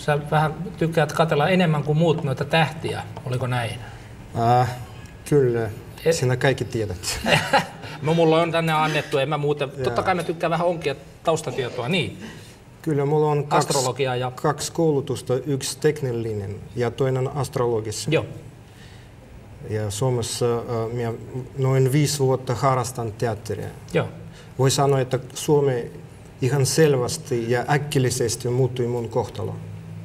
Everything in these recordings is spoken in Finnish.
sä vähän tykkäät katsella enemmän kuin muut noita tähtiä, oliko näin? Kyllä, sinä kaikki tiedät. No, mulla on tänne annettu, en mä muuten. Totta kai mä tykkään vähän onkia taustatietoa, niin. Kyllä, mulla on astrologia kaksi koulutusta, yksi teknillinen ja toinen astrologissa. Joo. Ja Suomessa minä noin 5 vuotta harrastan teatteria. Joo. Voi sanoa, että Suomi ihan selvästi ja äkillisesti muuttui mun kohtalo.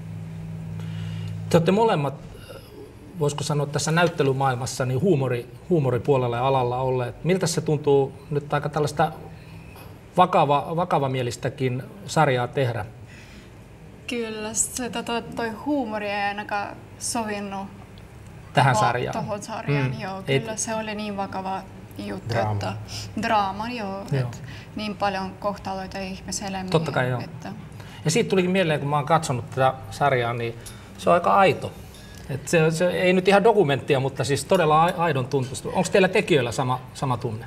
Te olette molemmat, voisiko sanoa tässä näyttelymaailmassa, niin huumoripuolella ja alalla olleet. Miltä se tuntuu nyt aika tällaista vakavamielistäkin sarjaa tehdä? Kyllä, se toi huumori ei ainakaan sovinnut tähän sarjaan. Tohon sarjaan, joo. Kyllä se oli niin vakava juttu, että draama, joo. Että niin paljon kohtaloita ihmiselämiä. Totta kai joo. Ja siitä tulikin mieleen, kun mä oon katsonut tätä sarjaa, niin se on aika aito. Et se ei nyt ihan dokumenttia, mutta siis todella aidon tuntusta. Onko teillä tekijöillä sama tunne?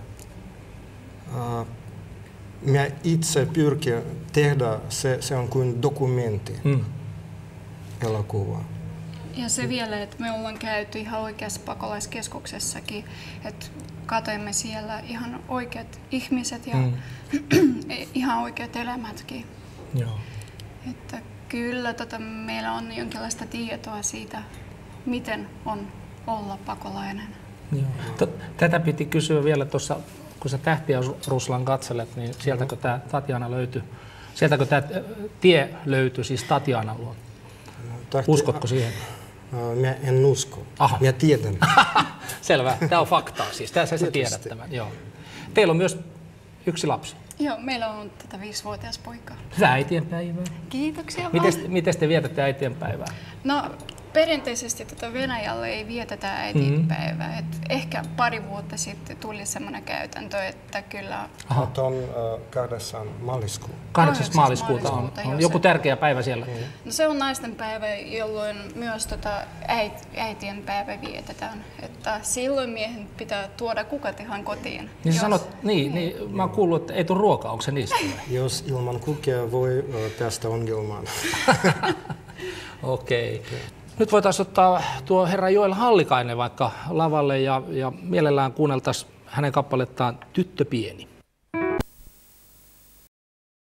Minä itse pyrkin tehdä, se on kuin dokumentti, elokuva. Ja se vielä, että me ollaan käyty ihan oikeassa pakolaiskeskuksessakin, että katsoimme siellä ihan oikeat ihmiset ja ihan oikeat elämätkin. Joo. Että kyllä meillä on jonkinlaista tietoa siitä, miten on olla pakolainen. Joo. Tätä piti kysyä vielä tuossa, kun sä Tähtiä Ruslan katselet, niin sieltäkö tämä Tatjana löytyi? Sieltäkö tämä tie löytyi siis Tatjanan luo? Uskotko siihen? Minä en usko. Aha. Minä tiedän. Selvä. Tämä on faktaa siis. Tässä sä tiedät tämän. Joo. Teillä on myös yksi lapsi. Joo, meillä on tätä 5-vuotias poika. Hyvää äitienpäivää. Kiitoksia vaan. Miten te vietätte äitienpäivää? No, perinteisesti Venäjällä ei vietetä äitienpäivää. Et ehkä pari vuotta sitten tuli semmoinen käytäntö, että kyllä... On 8. maaliskuuta. 8. maaliskuuta on joku tärkeä päivä siellä. No, se on naisten päivä, jolloin myös äitienpäivä vietetään. Että silloin miehen pitää tuoda kukat ihan kotiin. Niin sanot, niin, mä oon kuullut, että ei tule ruokaa, onko se niistä? Jos ilman kukia voi tästä ongelmaan. Okei. Nyt voitaisiin ottaa tuo herra Joel Hallikainen vaikka lavalle ja mielellään kuunneltaisiin hänen kappalettaan Tyttö pieni.